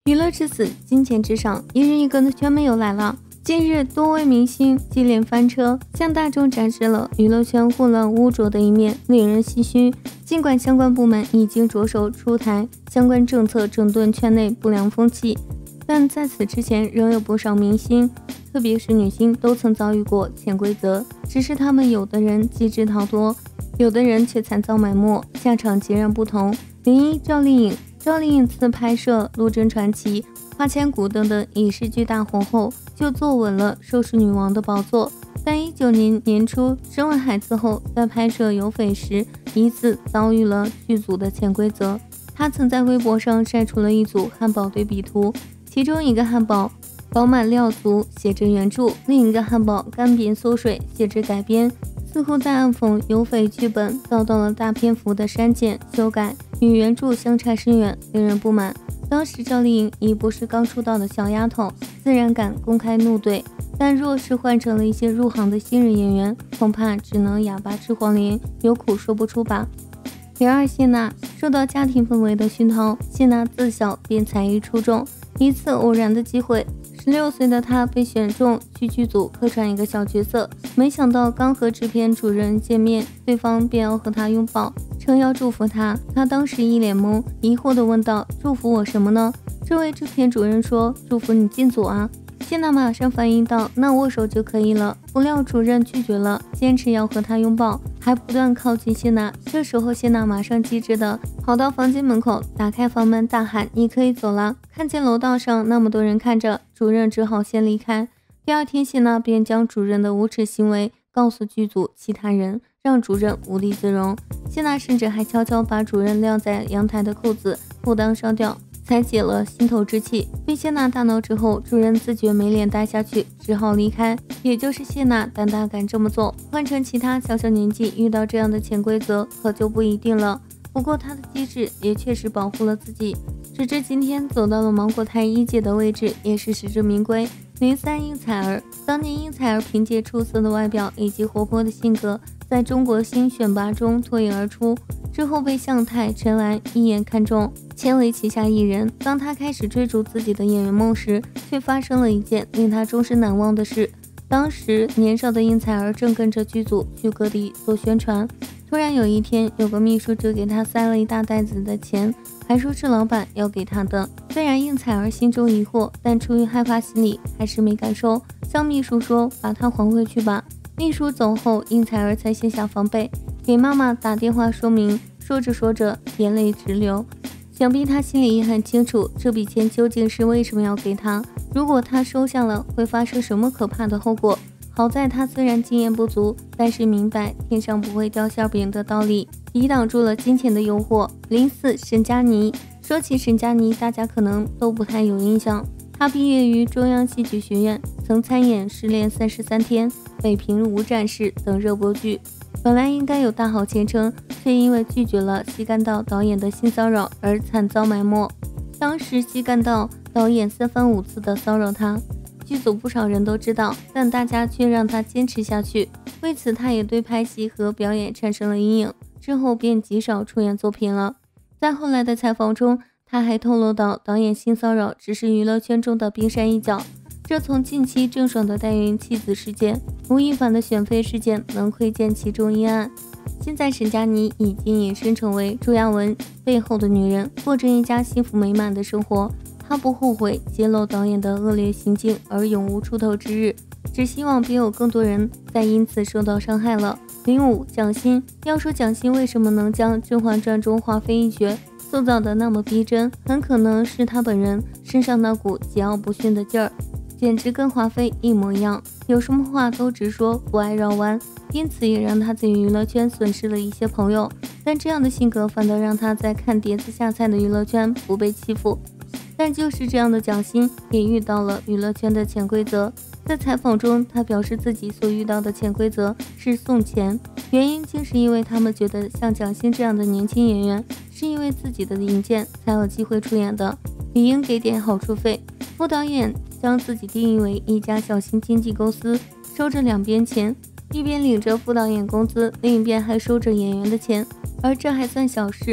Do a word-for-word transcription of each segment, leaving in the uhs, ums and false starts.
娱乐至死，金钱至上，一人一个的圈妹又来了。近日，多位明星接连翻车，向大众展示了娱乐圈混乱污浊的一面，令人唏嘘。尽管相关部门已经着手出台相关政策整顿圈内不良风气，但在此之前，仍有不少明星，特别是女星，都曾遭遇过潜规则，只是他们有的人机智逃脱，有的人却惨遭埋没，下场截然不同。零一赵丽颖。赵丽颖自拍摄《陆贞传奇》《花千骨》等等影视剧大火后，就坐稳了收视女王的宝座。但一九年年初生完孩子后，在拍摄《有匪》时，疑似遭遇了剧组的潜规则。她曾在微博上晒出了一组汉堡对比图，其中一个汉堡饱满料足，写着原著；另一个汉堡干瘪缩水，写着改编。似乎在暗讽《有匪》剧本遭到了大篇幅的删减修改，与原著相差甚远，令人不满。当时赵丽颖已不是刚出道的小丫头，自然敢公开怒怼，但若是换成了一些入行的新人演员，恐怕只能哑巴吃黄连，有苦说不出吧。零二谢娜。受到家庭氛围的熏陶，谢娜自小便才艺出众。一次偶然的机会，十六岁的她被选中去剧组客串一个小角色，没想到刚和制片主任见面，对方便要和她拥抱，称要祝福她。她当时一脸懵，疑惑地问道：“祝福我什么呢？”这位制片主任说：“祝福你进组啊。”谢娜马上反应到：“那握手就可以了。”不料主任拒绝了，坚持要和她拥抱，还不断靠近谢娜。这时候谢娜马上机智的跑到房间门口，打开房门大喊：“你可以走了！”看见楼道上那么多人看着，主任只好先离开。第二天，谢娜便将主任的无耻行为告诉剧组其他人，让主任无地自容。谢娜甚至还悄悄把主任晾在阳台的扣子不当烧掉，才解了心头之气。被谢娜大闹之后，主任自觉没脸待下去，只好离开。也就是谢娜胆大敢这么做，换成其他小小年纪遇到这样的潜规则，可就不一定了。不过她的机智也确实保护了自己，直至今天走到了芒果台一姐的位置，也是实至名归。零三应采儿。当年应采儿凭借出色的外表以及活泼的性格，在中国新选拔中脱颖而出，之后被向太、陈岚一眼看中，签为旗下艺人。当他开始追逐自己的演员梦时，却发生了一件令他终身难忘的事。当时年少的应采儿正跟着剧组去各地做宣传，突然有一天，有个秘书就给他塞了一大袋子的钱，还说是老板要给他的。虽然应采儿心中疑惑，但出于害怕心理，还是没敢收，向秘书说：“把它还回去吧。”秘书走后，应采儿才卸下防备，给妈妈打电话说明。说着说着，眼泪直流。想必他心里也很清楚，这笔钱究竟是为什么要给他。如果他收下了，会发生什么可怕的后果？好在他虽然经验不足，但是明白天上不会掉馅饼的道理，抵挡住了金钱的诱惑。零四沈佳妮。说起沈佳妮，大家可能都不太有印象。她毕业于中央戏剧学院，曾参演《失恋三十三天》《北平无战事》等热播剧，本来应该有大好前程，却因为拒绝了西干道导演的性骚扰而惨遭埋没。当时西干道导演三番五次的骚扰她，剧组不少人都知道，但大家却让她坚持下去。为此，她也对拍戏和表演产生了阴影，之后便极少出演作品了。在后来的采访中，他还透露到，导演性骚扰只是娱乐圈中的冰山一角。这从近期郑爽的代孕妻子事件、吴亦凡的选妃事件能窥见其中阴暗。现在沈佳妮已经隐身成为朱亚文背后的女人，过着一家幸福美满的生活。她不后悔揭露导演的恶劣行径而永无出头之日，只希望别有更多人再因此受到伤害了。零五蒋欣。要说蒋欣为什么能将《甄嬛传》中华妃一角塑造的那么逼真，很可能是她本人身上那股桀骜不驯的劲儿，简直跟华妃一模一样，有什么话都直说，不爱绕弯，因此也让她在娱乐圈损失了一些朋友。但这样的性格反倒让她在看碟子下菜的娱乐圈不被欺负。但就是这样的蒋欣也遇到了娱乐圈的潜规则。在采访中，她表示自己所遇到的潜规则是送钱，原因竟是因为他们觉得像蒋欣这样的年轻演员是因为自己的引荐才有机会出演的，理应给点好处费。副导演将自己定义为一家小型经纪公司，收着两边钱，一边领着副导演工资，另一边还收着演员的钱。而这还算小事，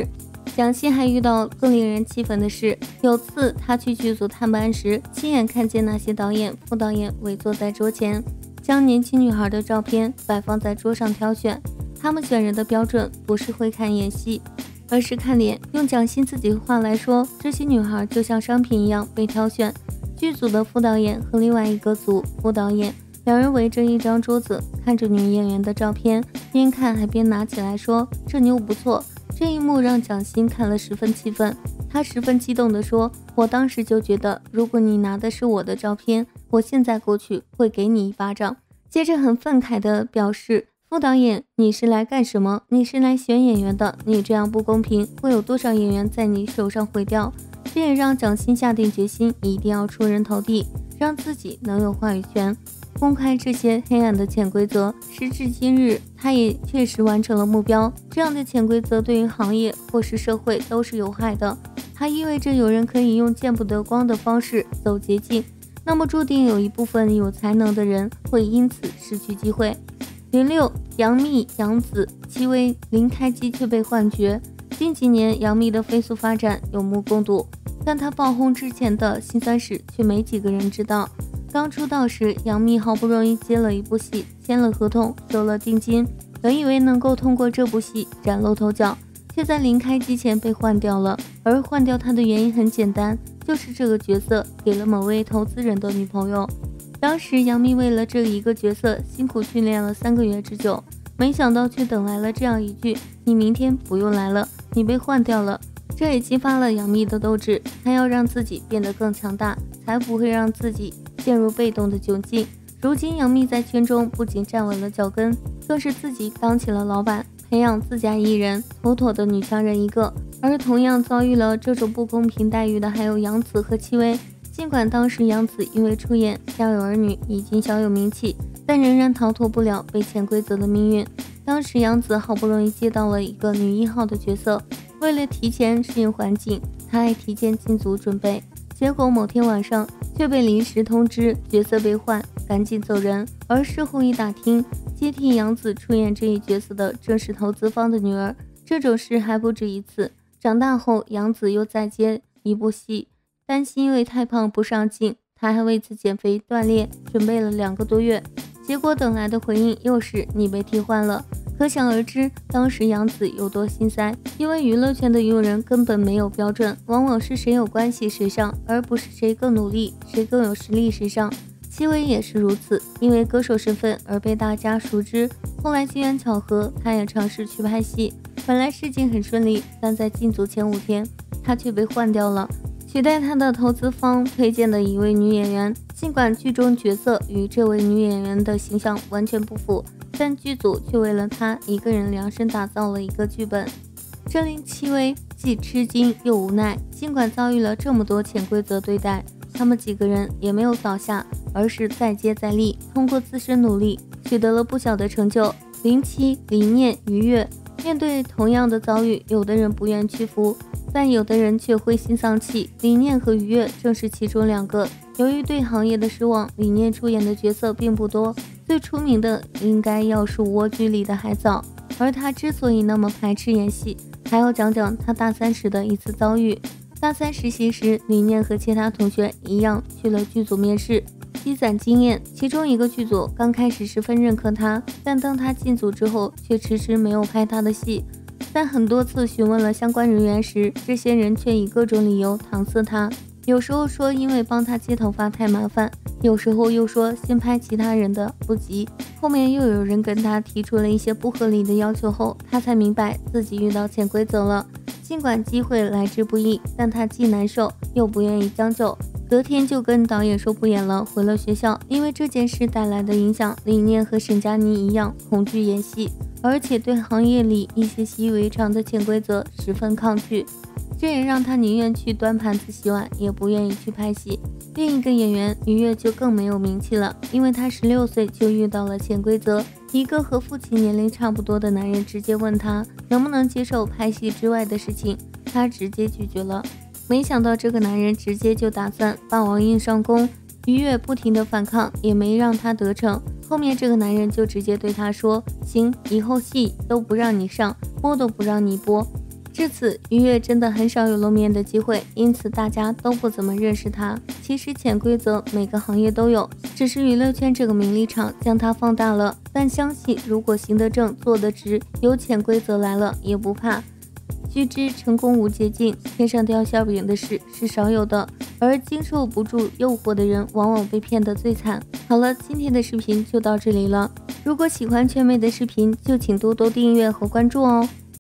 蒋欣还遇到更令人气愤的事，有次他去剧组探班时，亲眼看见那些导演、副导演围坐在桌前，将年轻女孩的照片摆放在桌上挑选。他们选人的标准不是会看演戏，而是看脸。用蒋欣自己的话来说，这些女孩就像商品一样被挑选。剧组的副导演和另外一个组副导演两人围着一张桌子，看着女演员的照片，边看还边拿起来说：“这妞不错。”这一幕让蒋欣看了十分气愤，他十分激动地说：“我当时就觉得，如果你拿的是我的照片，我现在过去会给你一巴掌。”接着很愤慨地表示：“副导演，你是来干什么？你是来选演员的，你这样不公平，会有多少演员在你手上毁掉？”这也让蒋欣下定决心，一定要出人头地，让自己能有话语权。公开这些黑暗的潜规则，时至今日，他也确实完成了目标。这样的潜规则对于行业或是社会都是有害的，它意味着有人可以用见不得光的方式走捷径，那么注定有一部分有才能的人会因此失去机会。零六，杨幂、杨紫、戚薇临开机却被换角。近几年杨幂的飞速发展有目共睹，但她爆红之前的辛酸史却没几个人知道。刚出道时，杨幂好不容易接了一部戏，签了合同，收了定金，本以为能够通过这部戏崭露头角，却在临开机前被换掉了。而换掉她的原因很简单，就是这个角色给了某位投资人的女朋友。当时杨幂为了这一个角色辛苦训练了三个月之久，没想到却等来了这样一句：“你明天不用来了，你被换掉了。”这也激发了杨幂的斗志，她要让自己变得更强大，才不会让自己陷入被动的窘境。如今杨幂在圈中不仅站稳了脚跟，更是自己当起了老板，培养自家艺人，妥妥的女强人一个。而同样遭遇了这种不公平待遇的还有杨紫和戚薇。尽管当时杨紫因为出演《家有儿女》已经小有名气，但仍然逃脱不了被潜规则的命运。当时杨紫好不容易接到了一个女一号的角色，为了提前适应环境，她还提前进组准备，结果某天晚上却被临时通知角色被换，赶紧走人。而事后一打听，接替杨紫出演这一角色的正是投资方的女儿。这种事还不止一次，长大后杨紫又再接一部戏，担心因为太胖不上镜，她还为此减肥锻炼，准备了两个多月，结果等来的回应又是你被替换了。可想而知，当时杨紫有多心塞。因为娱乐圈的用人根本没有标准，往往是谁有关系谁上，而不是谁更努力，谁更有实力谁上。戚薇也是如此，因为歌手身份而被大家熟知，后来机缘巧合，她也尝试去拍戏，本来事情很顺利，但在进组前五天，她却被换掉了，取代她的投资方推荐的一位女演员。尽管剧中角色与这位女演员的形象完全不符，但剧组却为了她一个人量身打造了一个剧本，这令戚薇既吃惊又无奈。尽管遭遇了这么多潜规则对待，他们几个人也没有倒下，而是再接再厉，通过自身努力取得了不小的成就。零七、李念、于越面对同样的遭遇，有的人不愿屈服，但有的人却灰心丧气。李念和于越正是其中两个。由于对行业的失望，李念出演的角色并不多，最出名的应该要数《蜗居》里的海藻。而他之所以那么排斥演戏，还要讲讲他大三时的一次遭遇。大三实习时，李念和其他同学一样去了剧组面试，积攒经验。其中一个剧组刚开始十分认可他，但当他进组之后，却迟迟没有拍他的戏。在很多次询问了相关人员时，这些人却以各种理由搪塞他。有时候说因为帮他接头发太麻烦，有时候又说先拍其他人的不急。后面又有人跟他提出了一些不合理的要求后，他才明白自己遇到潜规则了。尽管机会来之不易，但他既难受又不愿意将就，隔天就跟导演说不演了，回了学校。因为这件事带来的影响，李念和沈佳妮一样恐惧演戏，而且对行业里一些习以为常的潜规则十分抗拒，这也让他宁愿去端盘子洗碗，也不愿意去拍戏。另一个演员于越就更没有名气了，因为他十六岁就遇到了潜规则。一个和父亲年龄差不多的男人直接问他能不能接受拍戏之外的事情，他直接拒绝了。没想到这个男人直接就打算霸王硬上弓，于越不停的反抗，也没让他得逞。后面这个男人就直接对他说，行，以后戏都不让你上，播都不让你播。 至此，于越真的很少有露面的机会，因此大家都不怎么认识他。其实潜规则每个行业都有，只是娱乐圈这个名利场将它放大了。但相信如果行得正坐得直，有潜规则来了也不怕。须知成功无捷径，天上掉馅饼的事是少有的，而经受不住诱惑的人往往被骗得最惨。好了，今天的视频就到这里了。如果喜欢圈妹的视频，就请多多订阅和关注哦。